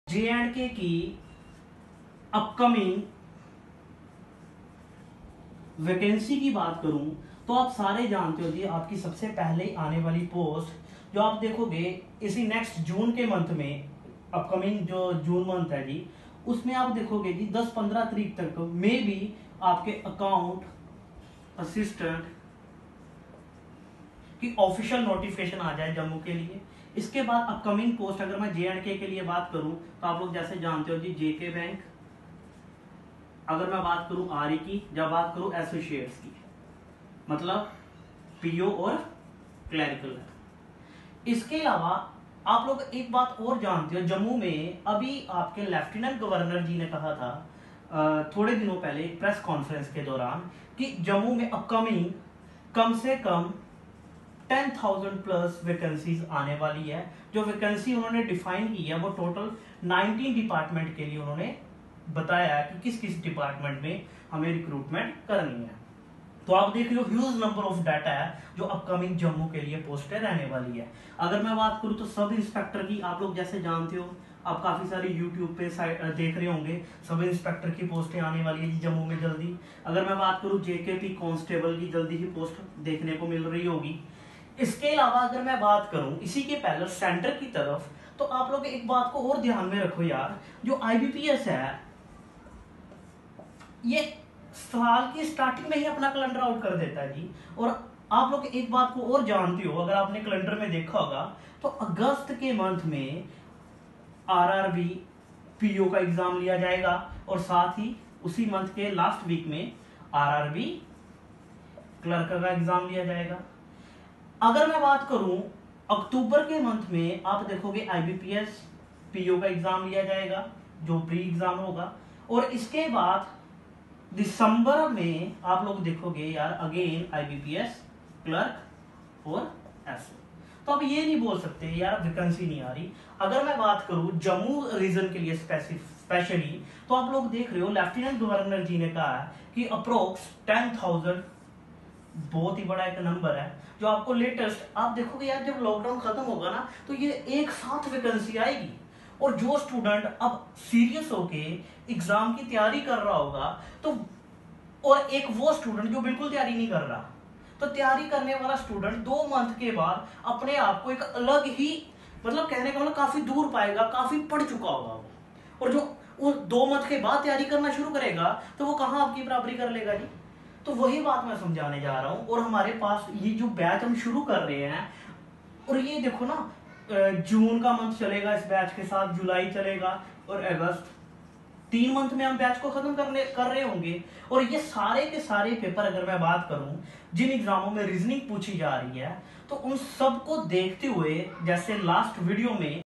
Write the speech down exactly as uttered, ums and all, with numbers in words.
जे and के की upcoming vacancy की बात करूं तो आप सारे जानते हो जी, आपकी सबसे पहले आने वाली पोस्ट जो आप देखोगे इसी नेक्स्ट जून के मंथ में, अपकमिंग जो जून मंथ है जी, उसमें आप देखोगे जी दस पंद्रह तारीख तक मे भी आपके अकाउंट असिस्टेंट की ऑफिशियल नोटिफिकेशन आ जाए जम्मू के लिए। इसके बाद अपकमिंग पोस्ट अगर मैं जे एंड के के लिए बात करूं तो आप लोग जैसे जानते हो जी जेके बैंक, अगर मैं बात करूं आर ई की, जब बात करूं एसोसिएट्स की, मतलब पीओ और क्लरिकल। इसके अलावा आप लोग एक बात और जानते हो, जम्मू में अभी आपके लेफ्टिनेंट गवर्नर जी ने कहा था थोड़े दिनों पहले प्रेस कॉन्फ्रेंस के दौरान कि जम्मू में अपकमिंग कम से कम टेन थाउजेंड प्लस वैकेंसीज आने वाली है। जो वैकेंसी उन्होंने डिफाइन की है वो टोटल नाइनटीन डिपार्टमेंट के लिए उन्होंने बताया है कि किस किस डिपार्टमेंट में हमें रिक्रूटमेंट करनी है। तो आप देख रहे हो ह्यूज नंबर ऑफ डाटा है जो अपकमिंग जम्मू के लिए पोस्टें रहने वाली है। अगर मैं बात करूं तो सब इंस्पेक्टर की, आप लोग जैसे जानते हो, आप काफी सारे यूट्यूब पे देख रहे होंगे, सब इंस्पेक्टर की पोस्टें आने वाली है जम्मू में जल्दी। अगर मैं बात करूं जेकेपी कांस्टेबल की जल्दी ही पोस्ट देखने को मिल रही होगी। इसके अलावा अगर मैं बात करूं इसी के पहले सेंटर की तरफ, तो आप लोग एक बात को और ध्यान में रखो यार, जो आईबीपीएस है ये साल की स्टार्टिंग में ही अपना कैलेंडर आउट कर देता है जी। और आप लोग एक बात को और जानते हो, अगर आपने कैलेंडर में देखा होगा तो अगस्त के मंथ में आरआरबी पीओ का एग्जाम लिया जाएगा और साथ ही उसी मंथ के लास्ट वीक में आरआरबी क्लर्क का एग्जाम लिया जाएगा। अगर मैं बात करूं अक्टूबर के मंथ में आप देखोगे आईबीपीएस पीओ का एग्जाम लिया जाएगा जो प्री एग्जाम होगा। और इसके बाद दिसंबर में आप लोग देखोगे यार अगेन आईबीपीएस क्लर्क और एसओ। तो अब ये नहीं बोल सकते यार वैकेंसी नहीं आ रही। अगर मैं बात करूं जम्मू रीजन के लिए स्पेशली, तो आप लोग देख रहे हो लेफ्टिनेंट गवर्नर जी ने कहा है कि अप्रोक्स टेन थाउजेंड बहुत ही बड़ा एक नंबर है जो आपको लेटेस्ट, आप देखोगे यार जब लॉकडाउन खत्म होगा ना तो ये एक साथ वैकेंसी आएगी। और जो स्टूडेंट अब सीरियस होके एग्जाम की तैयारी कर रहा होगा तो, और एक वो स्टूडेंट जो बिल्कुल तैयारी नहीं कर रहा, तो तैयारी करने वाला स्टूडेंट दो मंथ के बाद अपने आप को एक अलग ही, मतलब कहने का मतलब काफी दूर पाएगा, काफी पढ़ चुका होगा वो। और जो वो दो मंथ के बाद तैयारी करना शुरू करेगा तो वो कहाँ आपकी बराबरी कर लेगा जी। तो वही बात मैं समझाने जा रहा हूं। और हमारे पास ये जो बैच हम शुरू कर रहे हैं, और ये देखो ना जून का मंथ चलेगा इस बैच के साथ, जुलाई चलेगा और अगस्त, तीन मंथ में हम बैच को खत्म करने कर रहे होंगे। और ये सारे के सारे पेपर अगर मैं बात करूं जिन एग्जामों में रीजनिंग पूछी जा रही है, तो उन सबको देखते हुए जैसे लास्ट वीडियो में